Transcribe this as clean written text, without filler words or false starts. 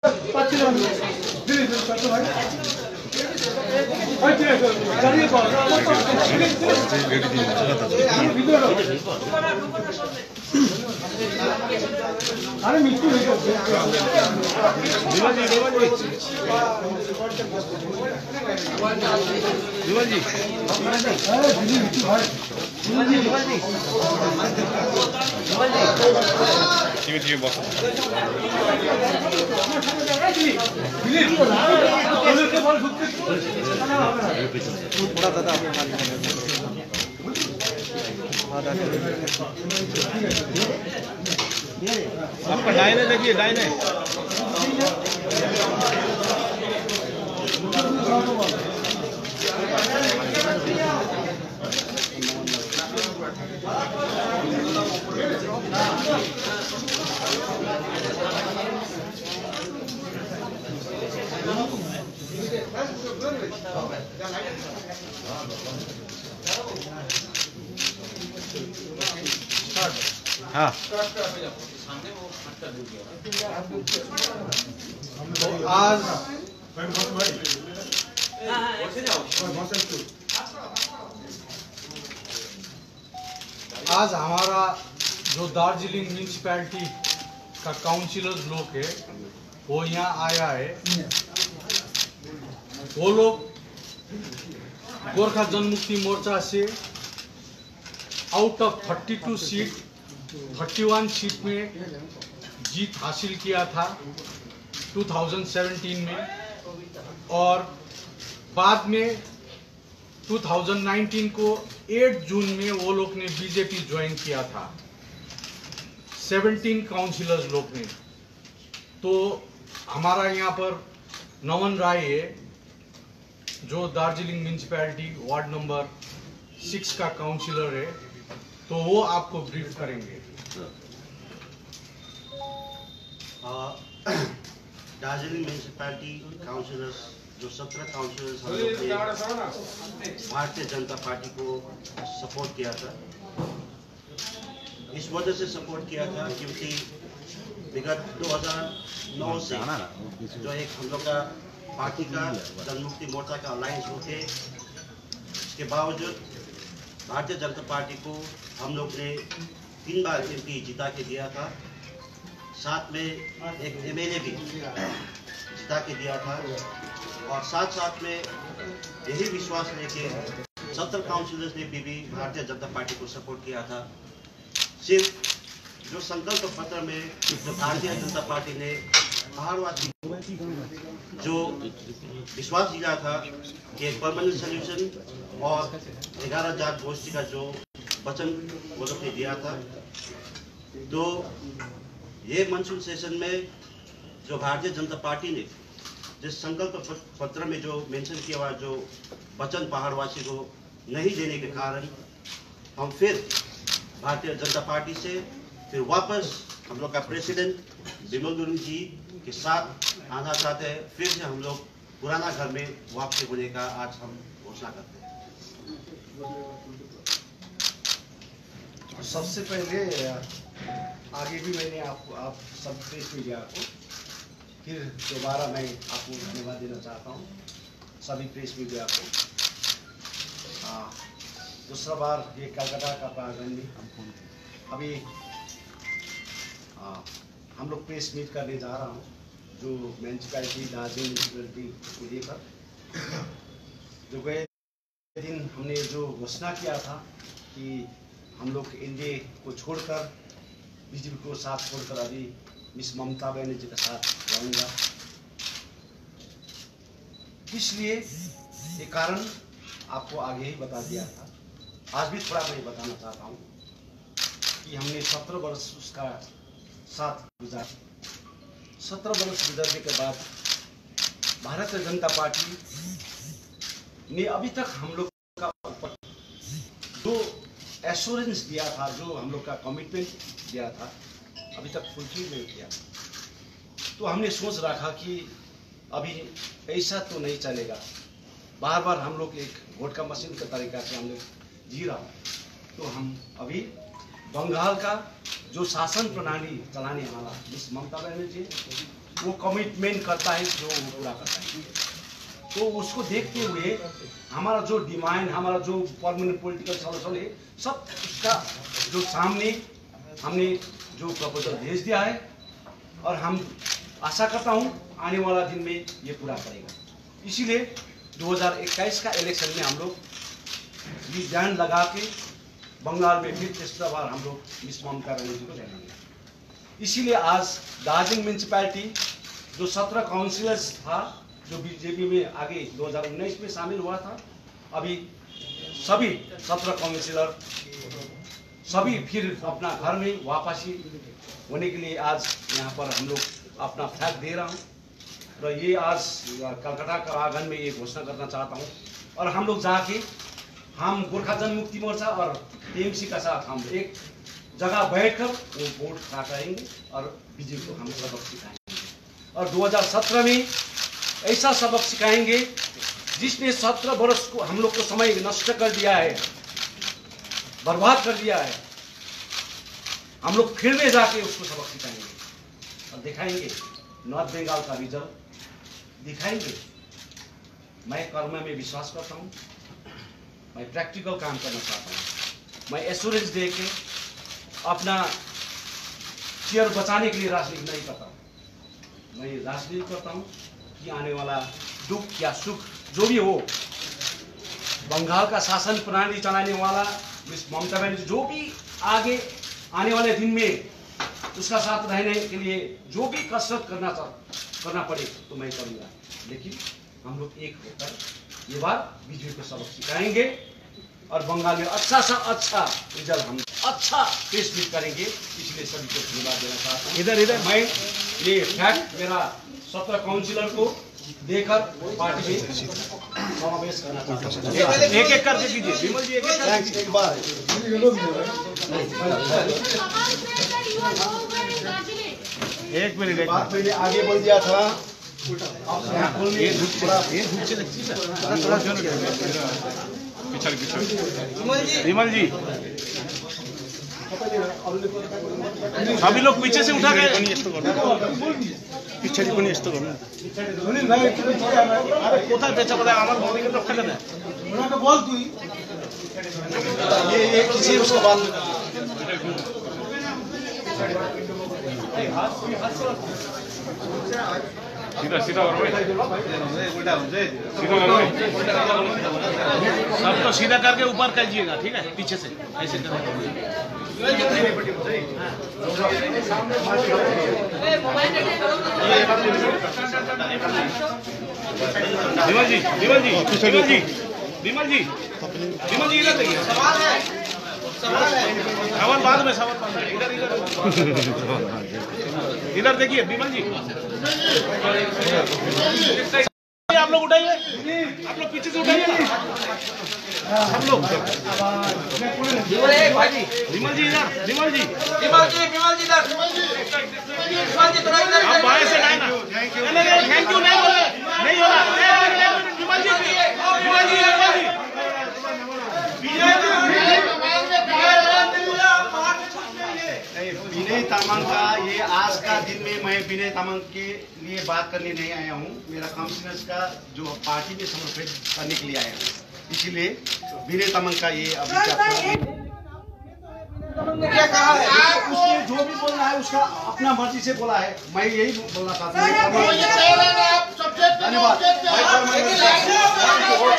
अरे मिट्टी थोड़ा दादा आपका लाइन है, देखिए लाइन है। हाँ तो आज हमारा जो दार्जिलिंग म्यूनिसिपैलिटी का काउंसिलर्स लोग है वो यहाँ आया है। वो लोग गोरखा जनमुक्ति मोर्चा से आउट ऑफ 32 सीट 31 सीट में जीत हासिल किया था 2017 में, और बाद में 2019 को 8 जून में वो लोग ने बीजेपी ज्वाइन किया था 17 काउंसिलर्स लोग ने। तो हमारा यहाँ पर नमन राय है जो दार्जिलिंग म्यूनिसिपैलिटी वार्ड नंबर 6 का काउंसिलर है, तो वो आपको ब्रीफ करेंगे। दार्जिलिंग म्यूनिसिपैलिटी काउंसिलर्स जो 17 काउंसिलर्स हम लोग ने भारतीय जनता पार्टी को सपोर्ट किया था। इस वजह से सपोर्ट किया था क्योंकि विगत 2009 से जो एक हम लोग का पार्टी का जनमुक्ति मोर्चा का अलायंस होते के बावजूद भारतीय जनता पार्टी को हम लोग ने 3 बार MP जिता के दिया था, साथ में एक MLA भी जिता के दिया था, और साथ साथ में यही विश्वास लेके 17 काउंसिलर्स ने भी भारतीय जनता पार्टी को सपोर्ट किया था। सिर्फ जो संकल्प पत्र में जो भारतीय जनता पार्टी ने पहाड़वासी जो विश्वास दिया था कि एक परमानेंट सोल्यूशन और 11 जाट गोष्ठी का जो वचन वो लोग ने दिया था, तो ये मानसून सेशन में जो भारतीय जनता पार्टी ने जिस संकल्प पत्र में जो मेंशन किया हुआ जो वचन पहाड़वासी को नहीं देने के कारण हम फिर भारतीय जनता पार्टी से फिर वापस हम लोग का प्रेसिडेंट बिमल गुरुंग जी के साथ आना चाहते हैं। फिर से हम लोग पुराना घर में वापसी होने का आज हम घोषणा करते हैं। सबसे पहले आगे भी मैंने आप सब प्रेस मीडिया को फिर दोबारा मैं आपको धन्यवाद देना चाहता हूँ, सभी प्रेस मीडिया को। दूसरा बार ये कलकत्ता का पार्लियामेंट अभी हम लोग प्रेस मीट करने जा रहा हूँ जो म्यूनिसिपैलिटी दार्जिलिंग म्यूनिसिपैलिटी को लेकर। जो गए दिन हमने जो घोषणा किया था कि हम लोग एनडीए को छोड़कर बीजेपी को साथ छोड़कर अभी मिस ममता बनर्जी के साथ जाऊंगा, इसलिए ये कारण आपको आगे ही बता दिया था। आज भी थोड़ा मैं बताना चाहता हूँ कि हमने 17 वर्ष उसका साथ गुजारा। 17 वर्ष गुजरने के बाद भारतीय जनता पार्टी ने अभी तक हम लोग का ऊपर जो एश्योरेंस दिया था, जो हम लोग का कमिटमेंट दिया था, अभी तक फुलफिल नहीं किया। तो हमने सोच रखा कि अभी ऐसा तो नहीं चलेगा, बार बार हम लोग एक वोट का मशीन के तरीका से हम लोग जी रहा हूँ। तो हम अभी बंगाल का जो शासन प्रणाली चलाने वाला मिस ममता बनर्जी वो कमिटमेंट करता है जो वो पूरा करता है। तो उसको देखते हुए हमारा जो डिमांड, हमारा जो परमानेंट पॉलिटिकल सॉल्यूशन है, सब उसका जो सामने हमने जो प्रपोजल भेज दिया है, और हम आशा करता हूं आने वाला दिन में ये पूरा करेगा। इसीलिए 2021 का इलेक्शन में हम लोग ये ध्यान लगा के बंगाल में फिर तीसरा बार हम लोग मिस ममता बनर्जी को जिताएंगे। इसीलिए आज दार्जिलिंग म्यूनिसिपैलिटी जो 17 काउंसिलर्स था, जो बीजेपी में आगे 2019 में शामिल हुआ था, अभी सभी 17 काउंसिलर सभी फिर अपना घर में वापसी होने के लिए आज यहाँ पर हम लोग अपना फ्लैग दे रहा हूँ। तो ये आज कलकत्ता का आंगन में ये घोषणा करना चाहता हूँ, और हम लोग जाके हम गोरखा जनमुक्ति मोर्चा और टीएमसी का साथ हम एक जगह बैठकर वो वोट करेंगे और बीजेपी को हम सबक सिखाएंगे, और 2017 में ऐसा सबक सिखाएंगे जिसने 17 वर्ष को हम लोग को समय नष्ट कर दिया है, बर्बाद कर दिया है। हम लोग फिर में जाके उसको सबक सिखाएंगे और दिखाएंगे, नॉर्थ बंगाल का रिजल्ट दिखाएंगे। मैं कर्म में विश्वास करता हूँ, मैं प्रैक्टिकल काम करना चाहता हूँ। मैं एश्योरेंस दे के अपना चेयर बचाने के लिए राजनीति नहीं करता हूँ। मैं राजनीति करता हूँ कि आने वाला दुख या सुख जो भी हो, बंगाल का शासन प्रणाली चलाने वाला मिस ममता बनर्जी जो भी आगे आने वाले दिन में उसका साथ रहने के लिए जो भी कसरत करना पड़े तो मैं करूँगा। लेकिन हम लोग एक होकर ये बार बीजेपी को सबक सिखाएंगे और बंगाल में अच्छा सा अच्छा रिजल्ट हम अच्छा पेश भी करेंगे। इसलिए सभी को धन्यवाद देना चाहता हूँ। इधर मैं ये फैक्ट मेरा 17 काउंसिलर को देकर पार्टी में समावेश करना चाहता हूँ। एक एक करके कीजिए विमल जी, एक बार एक मिनट। एक बात मैंने आगे बोल दिया था, विमल जी सभी लोग पीछे से उठा के पीछे अरे कोथा बेचा बोला আমার বডি কে তো ফেলে দেয় उन्होंने बोल तू ये किसी उसको बात सीधा सीधा करो सीधा करो सब तो सीधा करके ऊपर कीजिएगा, ठीक है? पीछे से ऐसे विमल जी विमल जी विमल जी विमल जी विमल जी इधर देखिए, सवाल बाद में, सवाल बाद में, इधर इधर देखिए विमल जी। आप लोग उठाइए, आप लोग पीछे से उठाइए ना सब लोग। विमल जी इधर, विमल जी इधर, आप बाएं से लाए ना। थैंक यू नहीं बोले, नहीं हो रहा। विमल जी विमल जी विनय तामांग का ये आज का दिन में मैं विनय तामांग के लिए बात करने नहीं आया हूँ। मेरा काउंसिलर्स का जो पार्टी में समर्पित करने के लिए आया हूँ, इसीलिए विनय तामांग का ये अभी क्या कहा है, उसने जो भी बोलना है उसका अपना मर्जी से बोला है। मैं यही बोलना चाहता हूँ। धन्यवाद।